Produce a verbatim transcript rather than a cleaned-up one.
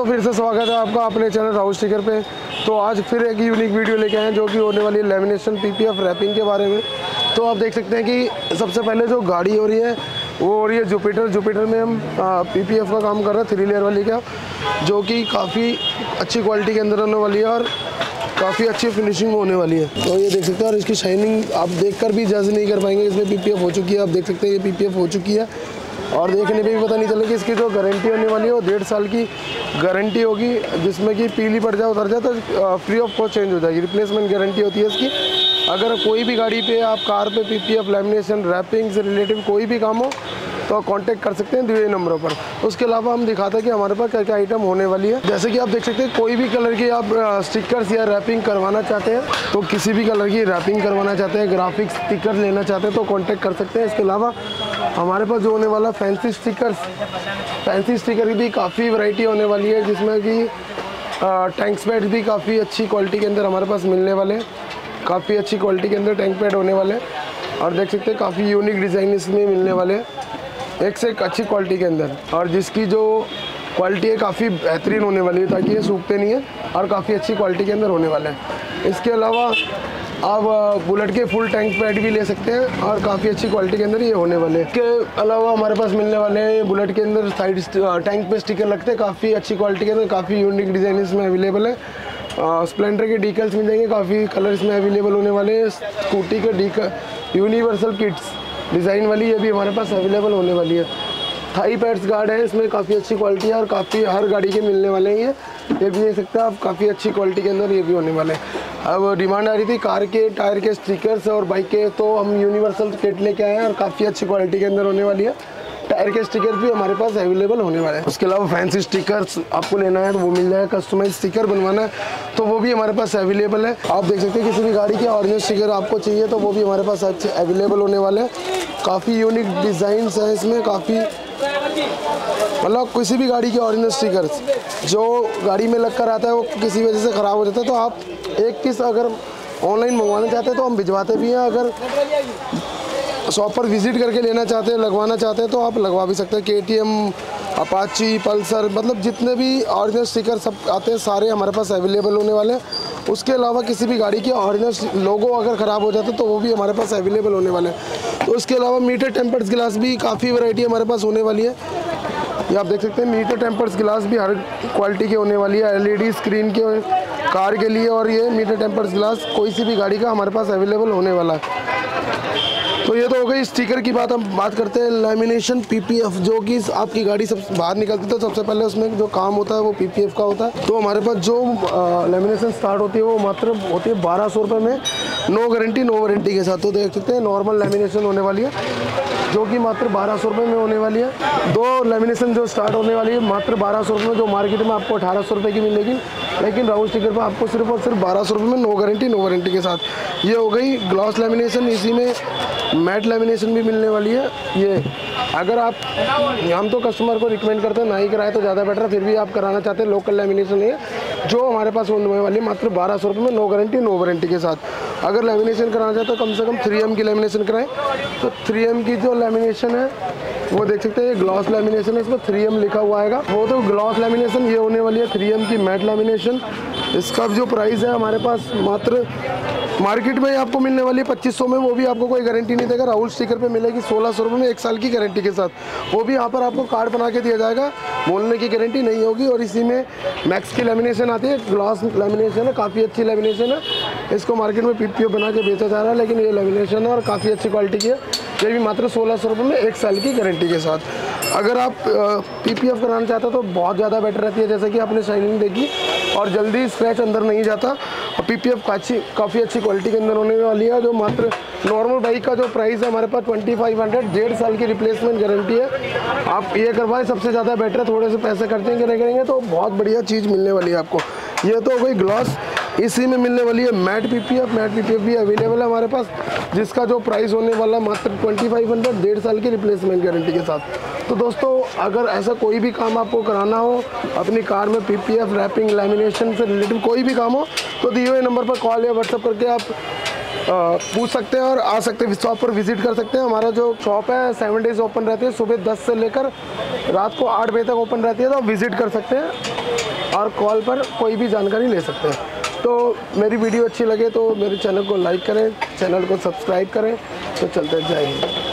दोस्तों फिर से स्वागत है आपका अपने चैनल राहुल स्टिकर पे। तो आज फिर एक यूनिक वीडियो लेके आए हैं जो कि होने वाली है लेमिनेशन पीपीएफ रैपिंग के बारे में। तो आप देख सकते हैं कि सबसे पहले जो गाड़ी हो रही है वो हो रही है जुपिटर। जुपिटर में हम पीपीएफ का काम कर रहे हैं थ्री लेयर वाली का, जो कि काफ़ी अच्छी क्वालिटी के अंदर होने वाली है और काफ़ी अच्छी फिनिशिंग होने वाली है। तो ये देख सकते हैं और इसकी शाइनिंग आप देखकर भी जज नहीं कर पाएंगे, इसमें पीपीएफ हो चुकी है। आप देख सकते हैं ये पीपीएफ हो चुकी है और देखने पे भी पता नहीं चलेगा कि इसकी जो गारंटी होने वाली है वो डेढ़ साल की गारंटी होगी, जिसमें कि पीली पड़ जाए उतर जाए तो फ्री ऑफ कॉस्ट चेंज हो जाएगी। रिप्लेसमेंट गारंटी होती है इसकी। अगर कोई भी गाड़ी पे आप कार पे पीपीएफ लैमिनेशन रैपिंग से रिलेटिव कोई भी काम हो तो कांटेक्ट कर सकते हैं दिए नंबरों पर। उसके अलावा हम दिखाते हैं कि हमारे पास क्या क्या आइटम होने वाली है। जैसे कि आप देख सकते हैं कोई भी कलर की आप स्टिकर्स या रैपिंग करवाना चाहते हैं तो किसी भी कलर की रैपिंग करवाना चाहते हैं, ग्राफिक्स स्टिकर लेना चाहते हैं तो कांटेक्ट कर सकते हैं। इसके अलावा हमारे पास जो होने वाला फैंसी स्टिकर्स, फैंसी स्टिकर की भी काफ़ी वैरायटी होने वाली है, जिसमें कि टैंक्स पैड भी काफ़ी अच्छी क्वालिटी के अंदर हमारे पास मिलने वाले हैं। काफ़ी अच्छी क्वालिटी के अंदर टैंक पैड होने वाले हैं और देख सकते हैं काफ़ी यूनिक डिज़ाइन इसमें मिलने वाले हैं, एक से एक अच्छी क्वालिटी के अंदर, और जिसकी जो क्वालिटी है काफ़ी बेहतरीन होने वाली है ताकि ये सूखते नहीं है और काफ़ी अच्छी क्वालिटी के अंदर होने वाले हैं। इसके अलावा आप बुलेट के फुल टैंक पैड भी ले सकते हैं और काफ़ी अच्छी क्वालिटी के अंदर ये होने वाले हैं। इसके अलावा हमारे पास मिलने वाले हैं बुलेट के अंदर साइड टैंक पे स्टिकर लगते हैं, काफ़ी अच्छी क्वालिटी के अंदर, काफ़ी यूनिक डिज़ाइन इसमें अवेलेबल है। स्प्लेंडर के डीकल्स मिल जाएंगे, काफ़ी कलर इसमें अवेलेबल होने वाले हैं। स्कूटी के डीकल यूनिवर्सल किट्स डिज़ाइन वाली ये भी हमारे पास अवेलेबल होने वाली है। थाई पैड्स गार्ड है, इसमें काफ़ी अच्छी क्वालिटी है और काफ़ी हर गाड़ी के मिलने वाले हैं। ये ये भी देख सकते हैं आप, काफ़ी अच्छी क्वालिटी के अंदर ये भी होने वाले हैं। अब डिमांड आ रही थी कार के टायर के स्टिकर्स और बाइक के, तो हम यूनिवर्सल किट लेके आए हैं और काफ़ी अच्छी क्वालिटी के अंदर होने वाली है। टायर के स्टिकर भी हमारे पास अवेलेबल होने वाले हैं। उसके अलावा फैंसी स्टिकर्स आपको लेना है तो वो मिल जाएगा, कस्टमाइज स्टिकर बनवाना है तो वो भी हमारे पास अवेलेबल है। आप देख सकते हैं किसी भी गाड़ी के ऑरिजिनल स्टिकर आपको चाहिए तो वो भी हमारे पास अवेलेबल होने वाले हैं। काफ़ी यूनिक डिज़ाइंस हैं इसमें, काफ़ी मतलब किसी भी गाड़ी के ऑरिजिनल स्टिकर्स जो गाड़ी में लग कर आता है वो किसी वजह से ख़राब हो जाता है तो आप एक पीस अगर ऑनलाइन मंगवाना चाहते हैं तो हम भिजवाते भी हैं। अगर शॉप पर विजिट करके लेना चाहते हैं, लगवाना चाहते हैं तो आप लगवा भी सकते हैं। के टी एम, अपाची, पल्सर, मतलब जितने भी ऑरिजिनल स्टिकर सब आते हैं सारे हमारे पास अवेलेबल होने वाले हैं। उसके अलावा किसी भी गाड़ी की ऑरिजिनल लोगो अगर ख़राब हो जाता है तो वो भी हमारे पास अवेलेबल होने वाले हैं। तो उसके अलावा मीटर टेम्पर्ड गिलास भी काफ़ी वैरायटी हमारे पास होने वाली है। ये आप देख सकते हैं मीटर टेम्पर्ड गिलास भी हर क्वालिटी की होने वाली है, एलईडी स्क्रीन के कार के लिए, और ये मीटर टेम्पर्ड गिलास कोई सी भी गाड़ी का हमारे पास अवेलेबल होने वाला है। तो ये तो हो गई स्टिकर की बात। हम बात करते हैं लैमिनेशन पीपीएफ, जो कि आपकी गाड़ी सब बाहर निकलती है तो सबसे पहले उसमें जो काम होता है वो पीपीएफ का होता है। तो हमारे पास जो लैमिनेशन स्टार्ट होती है वो मात्र होती है बारह सौ रुपये में, नो गारंटी नो वारंटी के साथ। तो देख सकते हैं नॉर्मल लैमिनेशन होने वाली है जो कि मात्र बारह सौ रुपये में होने वाली है। दो लैमिनेशन जो स्टार्ट होने वाली है मात्र बारह सौ रुपये में, जो मार्केट में आपको अठारह सौ रुपये की मिलेगी, लेकिन राहुल स्टिकर पर आपको सिर्फ और सिर्फ बारह सौ रुपये में नो गारंटी नो वारंटी के साथ। ये हो गई ग्लॉस लैमिनेशन। इसी में मैट लैमिनेशन भी मिलने वाली है। ये अगर आप, हम तो कस्टमर को रिकमेंड करते हैं ना ही कराए तो ज़्यादा बेटर है, फिर भी आप कराना चाहते हैं लोकल लैमिनेशन है जो हमारे पास होने वाली है मात्र बारह सौ रुपये में, नो गारंटी नो वारंटी के साथ। अगर लैमिनेशन कराना चाहते हैं तो कम से कम थ्री एम की लैमिनेशन कराएं। तो थ्री एम की जो लैमिनेशन है वो देख सकते हैं, ये ग्लॉस लैमिनेशन है, इसमें थ्री एम लिखा हुआ आएगा। वो तो ग्लॉस लैमिनेशन ये होने वाली है थ्री एम की मैट लैमिनेशन। इसका जो प्राइस है हमारे पास मात्र मार्केट में आपको मिलने वाली है पच्चीस सौ में, वो भी आपको कोई गारंटी नहीं देगा। राहुल स्टिकर पे मिलेगी सोलह सौ रुपये में एक साल की गारंटी के साथ। वो भी यहाँ पर आपको कार्ड बना के दिया जाएगा, बोलने की गारंटी नहीं होगी। और इसी में मैक्स की लैमिनेशन आती है, ग्लॉस लैमिनेशन है, काफ़ी अच्छी लैमिनेशन है। इसको मार्केट में पीपीएफ बना के बेचा जा रहा है, लेकिन ये लैमिनेशन है और काफ़ी अच्छी क्वालिटी की है। ये भी मात्र सोलह सौ रुपये में एक साल की गारंटी के साथ। अगर आप पीपीएफ कराना चाहते हो तो बहुत ज़्यादा बेटर रहती है, जैसे कि आपने शाइनिंग देखी और जल्दी स्क्रैच अंदर नहीं जाता। और पीपीएफ काफ़ी काफ़ी अच्छी क्वालिटी के अंदर होने वाली है। जो मात्र नॉर्मल बाइक का जो प्राइस है हमारे पास ट्वेंटी फाइव हंड्रेड, डेढ़ साल की रिप्लेसमेंट गारंटी है। आप ये करवाएं सबसे ज़्यादा बेटर है, थोड़े से पैसे खर्चेंगे नहीं करेंगे तो बहुत बढ़िया चीज़ मिलने वाली है आपको। ये तो हो गई ग्लॉस। इसी में मिलने वाली है मैट पीपीएफ। मैट पीपीएफ भी अवेलेबल है हमारे पास, जिसका जो प्राइस होने वाला मात्र ट्वेंटी फाइव हंड्रेड, डेढ़ साल की रिप्लेसमेंट गारंटी के साथ। तो दोस्तों अगर ऐसा कोई भी काम आपको कराना हो अपनी कार में, पीपीएफ रैपिंग लैमिनेशन से रिलेटेड कोई भी काम हो, तो दिए हुए नंबर पर कॉल या व्हाट्सएप करके आप पूछ सकते हैं और आ सकते हैं, शॉप पर विजिट कर सकते हैं। हमारा जो शॉप है सेवन डेज ओपन रहती है, सुबह दस से लेकर रात को आठ बजे तक ओपन रहती है, तो आप विज़िट कर सकते हैं और कॉल पर कोई भी जानकारी ले सकते हैं। तो मेरी वीडियो अच्छी लगे तो मेरे चैनल को लाइक करें, चैनल को सब्सक्राइब करें। तो चलते हैं, जय हिंद।